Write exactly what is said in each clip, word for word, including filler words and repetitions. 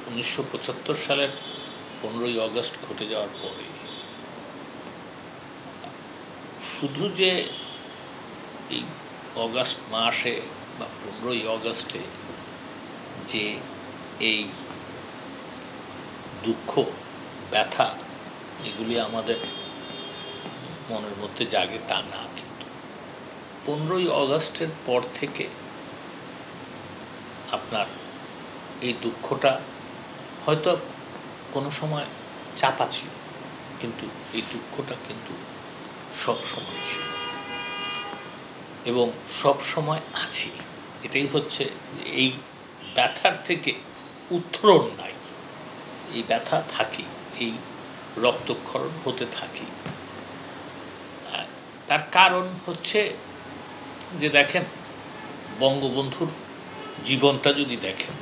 উনিশশো পঁচাত্তর সালের পনেরোই আগস্ট ঘটে যাওয়ার পরে শুধু যে এই অগাস্ট মাসে বা পনেরোই আগস্টে যে এই দুঃখ ব্যথা এগুলি আমাদের মনের মধ্যে জাগে তা না, কিন্তু পনেরোই আগস্টের পর থেকে আপনার এই দুঃখটা হয়তো কোনো সময় চাপা ছিল, কিন্তু এই দুঃখটা কিন্তু সব সময় ছিল এবং সব সময় আছে। এটাই হচ্ছে এই ব্যথার থেকে উত্তরণ নাই, এই ব্যথা থাকি, এই রক্তক্ষরণ হতে থাকি। তার কারণ হচ্ছে যে দেখেন, বঙ্গবন্ধুর জীবনটা যদি দেখেন,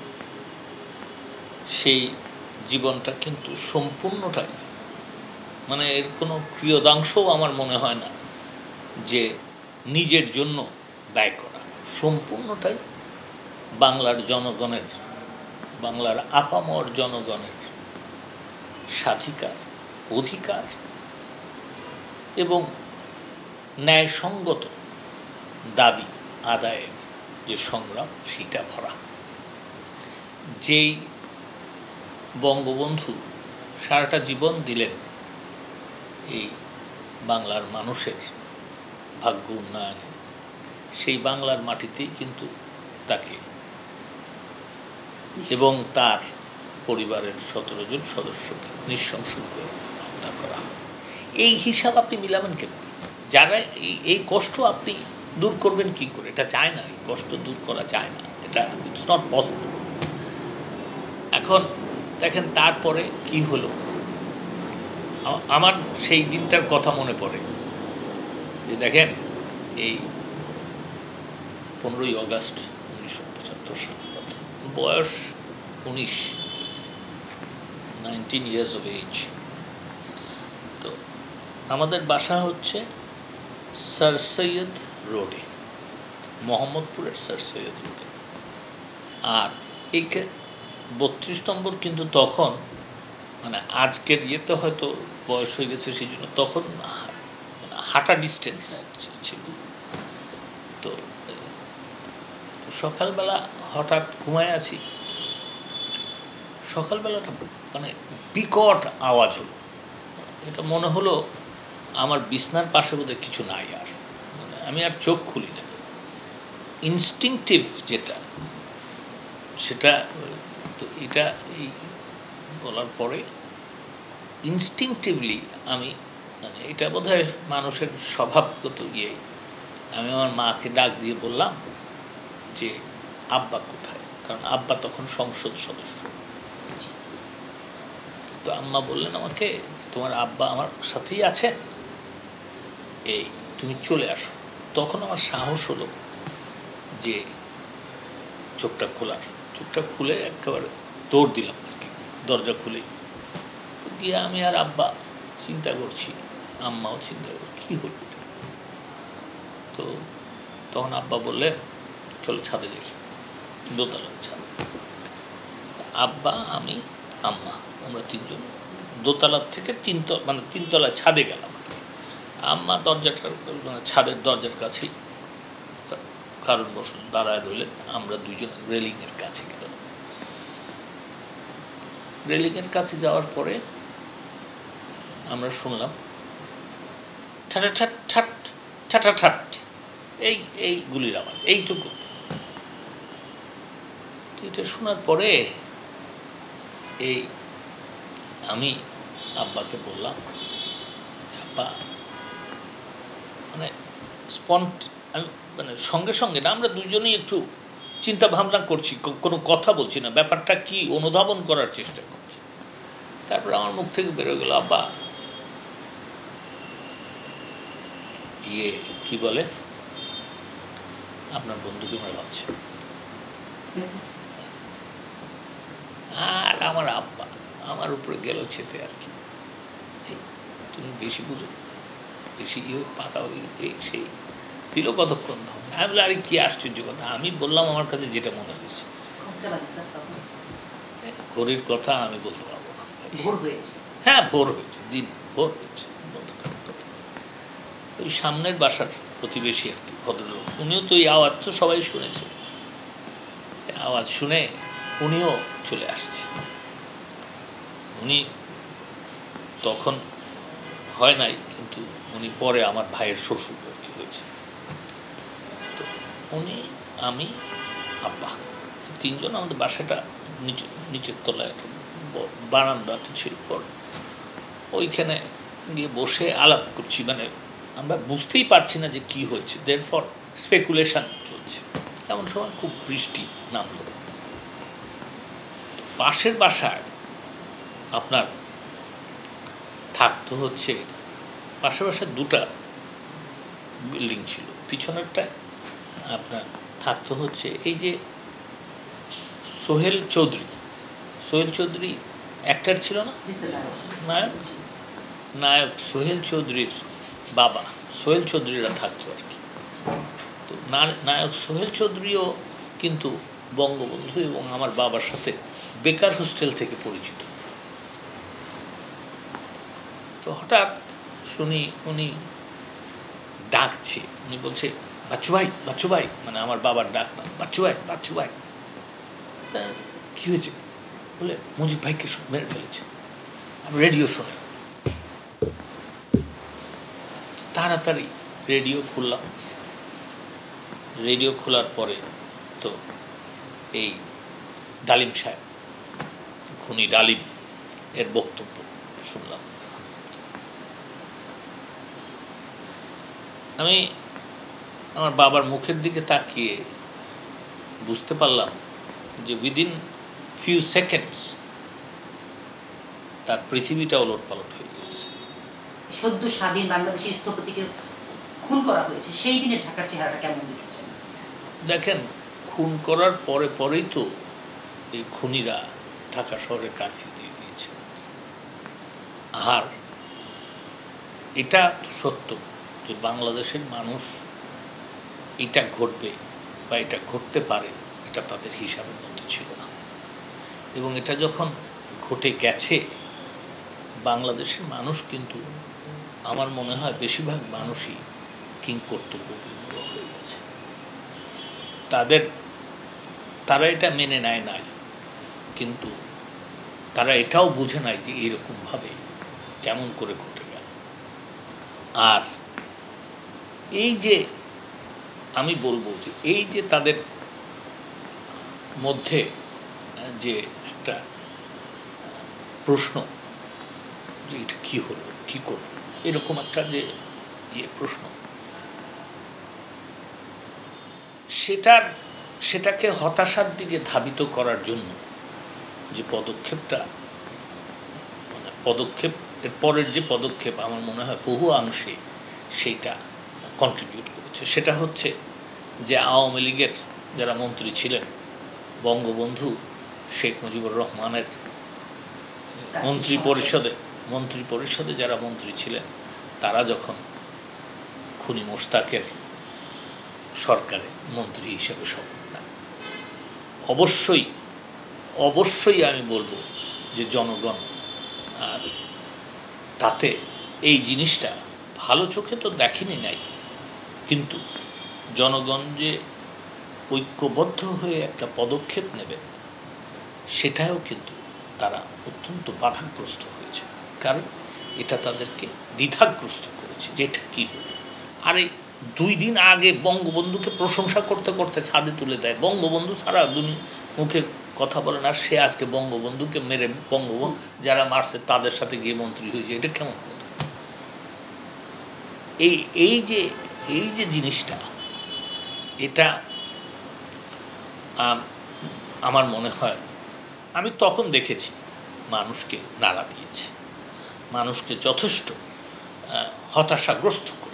সেই জীবনটা কিন্তু সম্পূর্ণটাই, মানে এর কোনো ক্রিয়দাংশও আমার মনে হয় না যে নিজের জন্য ব্যয় করা, সম্পূর্ণটাই বাংলার জনগণের, বাংলার আপামর জনগণের স্বাধিকার, অধিকার এবং ন্যায়সঙ্গত দাবি আদায়ের যে সংগ্রাম, সেটা ভরা। যেই বঙ্গবন্ধু সারাটা জীবন দিলেন এই বাংলার মানুষের ভাগ্য উন্নয়নে, সেই বাংলার মাটিতেই কিন্তু তাকে এবং তার পরিবারের সতেরো জন সদস্যকে নৃশংসভাবে হত্যা করা। এই হিসাব আপনি মিলাবেন কেন? যারা এই এই কষ্ট আপনি দূর করবেন কি করে? এটা চায় না, এই কষ্ট দূর করা যায় না, এটা ইটস নট পসিবল। এখন দেখেন তারপরে কি হলো, আমার সেই দিনটার কথা মনে পড়ে যে দেখেন এই পনেরোই আগস্ট উনিশশো পঁচাত্তর সাল, বয়স উনিশ, নাইনটিন ইয়ার্স অফ এজ। তো আমাদের বাসা হচ্ছে স্যার সৈয়দ রোডে, মোহাম্মদপুরের স্যার সৈয়দ রোডে। আর এইটা বত্রিশ নম্বর, কিন্তু তখন মানে আজকের ইয়েতে হয়তো বয়স হয়ে গেছে সেই জন্য তখন হাঁটা ডিস্টেন্স ছিল। তো সকালবেলা হঠাৎ ঘুমায় আছি, সকালবেলাটা মানে বিকট আওয়াজ হলো। এটা মনে হলো আমার বিছনার পাশে বোধহয় কিছু নাই, আর মানে আমি আর চোখ খুলি না। ইনস্টিংটিভ যেটা, সেটা তো এটা এই বলার পরে ইনস্টিংটিভলি আমি মানে এটা বোধহয় মানুষের স্বভাবগত ইয়ে, আমি আমার মাকে ডাক দিয়ে বললাম যে আব্বা কোথায়, কারণ আব্বা তখন সংসদ সদস্য। তো আম্মা বললেন আমাকে যে তোমার আব্বা আমার সাথেই আছেন, এই তুমি চলে আসো। তখন আমার সাহস হলো যে চোখটা খোলার, চোখটা খুলে একেবারে দৌড় দিলাম আর কি, দরজা খুলেই। তো গিয়ে আমি আর আব্বা চিন্তা করছি, আম্মাও চিন্তা করছি কী হলো। তো তখন আব্বা বললেন চলো ছাদে যাই, দোতলার ছাদে। আব্বা, আমি, আম্মা, আমরা তিনজন দোতলার থেকে তিনতলা মানে তিনতলায় ছাদে গেলাম। আম্মা দরজাটার মানে ছাদের দরজার কাছেই কারণ বসে দাঁড়ায় রইলেন, আমরা দুইজন রেলিংয়ের কাছে গেলাম। রেলিংয়ের কাছে যাওয়ার পরে আমরা শুনলাম ঠাটা ঠাট ঠাট ঠাটা ঠাট, এই এই গুলির আওয়াজ, এইটুকু। এটা শোনার পরে এই আমি আব্বাকে বললাম, আব্বা মানে স্পন্ট আমি মানে সঙ্গে সঙ্গে না, আমরা দুজনেই একটু চিন্তা ভাবনা করছি, কোনো কথা বলছি না, ব্যাপারটা কি অনুধাবন করার চেষ্টা করছি। তারপর আমার মুখ থেকে বেরোয় গেল, আব্বা ইয়ে কি বলে, আপনার বন্ধুকে মনে ভাবছে। আর আমার আব্বা আমার উপরে গেল ছেতে আর কি, তুমি বেশি বুঝো, বেশি ইয়ে পাকা এই সেই দিল কতক্ষণ ধর। আমি বললাম আরে কি আশ্চর্য কথা, আমি বললাম আমার কাছে যেটা মনে হয়েছে। ঘড়ির কথা আমি বলতে পারবো না। ভোর হয়েছে? হ্যাঁ, ভোর হয়েছে, দিন ভোর হয়েছে। ওই সামনের বাসার প্রতিবেশী আর কি ভদ্রলোক, উনিও তো এই আওয়াজ তো সবাই শুনেছে, আওয়াজ শুনে উনিও চলে আসছে। উনি তখন হয় নাই, কিন্তু উনি পরে আমার ভাইয়ের শ্বশুর আর কি হয়েছে। তো উনি, আমি, আব্বা তিনজন আমাদের বাসাটা নিচে নিচের তলায় একটা বারান্দাটা ছিল, পর ওইখানে গিয়ে বসে আলাপ করছি। মানে আমরা বুঝতেই পারছি না যে কি হয়েছে, দের ফর স্পেকুলেশন চলছে। এমন সময় খুব বৃষ্টি নামল। পাশের বাসায় আপনার থাকতো হচ্ছে, পাশের বাসায় দুটা বিল্ডিং ছিল, পিছনেরটায় আপনার থাকতো হচ্ছে এই যে সোহেল চৌধুরী। সোহেল চৌধুরী অ্যাক্টর ছিল না, নায়ক নায়ক সোহেল চৌধুরীর বাবা সোহেল চৌধুরীরা থাকতো আর কি। তো নায়ক সোহেল চৌধুরীও কিন্তু বঙ্গবন্ধু এবং আমার বাবার সাথে বেকার হোস্টেল থেকে পরিচিত। তো হঠাৎ শুনি উনি ডাকছে, উনি বলছে বাচ্চু ভাই, বাচ্চু ভাই, মানে আমার বাবার ডাক না, বাচ্চু ভাই, বাচ্চু ভাই। তা কী হয়েছে বলে, মুজিব ভাইকে মেরে ফেলেছে। আমি রেডিও শুনে তাড়াতাড়ি রেডিও খুললাম। রেডিও খোলার পরে তো এই ডালিম সাহেব, খুনি ডালিম এর বক্তব্য শুনলাম। আমি আমার বাবার মুখের দিকে তাকিয়ে বুঝতে পারলাম যে উইদিন ফিউ সেকেন্ডস তার পৃথিবীটা ওলট পালট হয়ে গেছে। সদ্য স্বাধীন বাংলাদেশের স্থপতিকে খুন করা হয়েছে, সেই দিনে ঢাকার চেহারাটা কেমন দেখেছেন? দেখেন, খুন করার পরে পরেই তো এই খুনিরা ঢাকা শহরে কারফিউ দিয়ে দিয়েছে। আর এটা সত্য যে বাংলাদেশের মানুষ এটা ঘটবে বা এটা ঘটতে পারে, এটা তাদের হিসাবের মধ্যে ছিল না। এবং এটা যখন ঘটে গেছে, বাংলাদেশের মানুষ কিন্তু, আমার মনে হয় বেশিরভাগ মানুষই কিংকর্তব্য বিমূঢ় হয়ে গেছে। তাদের তারা এটা মেনে নেয় নাই, কিন্তু তারা এটাও বুঝে নাই যে এরকমভাবে কেমন করে ঘটে গেল। আর এই যে আমি বলবো যে এই যে তাদের মধ্যে যে একটা প্রশ্ন যে এটা কী হলো, কী করবো, এরকম একটা যে ইয়ে প্রশ্ন, সেটার সেটাকে হতাশার দিকে ধাবিত করার জন্য যে পদক্ষেপটা, মানে পদক্ষেপ এর পরের যে পদক্ষেপ আমার মনে হয় বহু অংশে সেইটা কন্ট্রিবিউট করেছে। সেটা হচ্ছে যে আওয়ামী লীগের যারা মন্ত্রী ছিলেন, বঙ্গবন্ধু শেখ মুজিবুর রহমানের মন্ত্রী পরিষদে মন্ত্রী পরিষদে যারা মন্ত্রী ছিলেন, তারা যখন খুনি মোশতাকের সরকারে মন্ত্রী হিসেবে শপথ নেন, অবশ্যই অবশ্যই আমি বলবো যে জনগণ আর তাতে এই জিনিসটা ভালো চোখে তো দেখেনি নাই, কিন্তু জনগণ যে ঐক্যবদ্ধ হয়ে একটা পদক্ষেপ নেবে, সেটাও কিন্তু তারা অত্যন্ত বাধাগ্রস্ত হয়েছে। কারণ এটা তাদেরকে দ্বিধাগ্রস্ত করেছে যে এটা কী হলো। আর এই দুই দিন আগে বঙ্গবন্ধুকে প্রশংসা করতে করতে ছাদে তুলে দেয়, বঙ্গবন্ধু ছাড়া দুনি মুখে কথা বলে না, সে আজকে বঙ্গবন্ধুকে মেরে বঙ্গবন্ধু যারা মারছে তাদের সাথে গিয়ে মন্ত্রী হয়েছে, এটা কেমন কথা? এই এই যে এই যে জিনিসটা, এটা আমার মনে হয় আমি তখন দেখেছি মানুষকে নাড়া দিয়েছে, মানুষকে যথেষ্ট হতাশাগ্রস্ত করে।